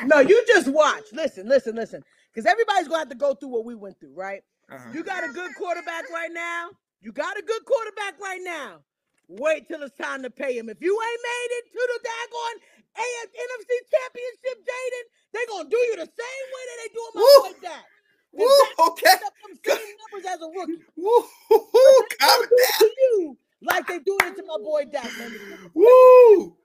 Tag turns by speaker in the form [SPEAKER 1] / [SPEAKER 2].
[SPEAKER 1] No, you just watch. Listen. Because everybody's going to have to go through what we went through, right? You got a good quarterback right now. Wait till it's time to pay him. If you ain't made it to the daggone NFC Championship, Jaden, they going to do you the same way that they doing my boy Dak.
[SPEAKER 2] Okay.
[SPEAKER 1] Up them same numbers as a rookie.
[SPEAKER 2] Calm
[SPEAKER 1] do
[SPEAKER 2] it
[SPEAKER 1] to you like they doing it to my boy Dak, man.
[SPEAKER 2] Woo!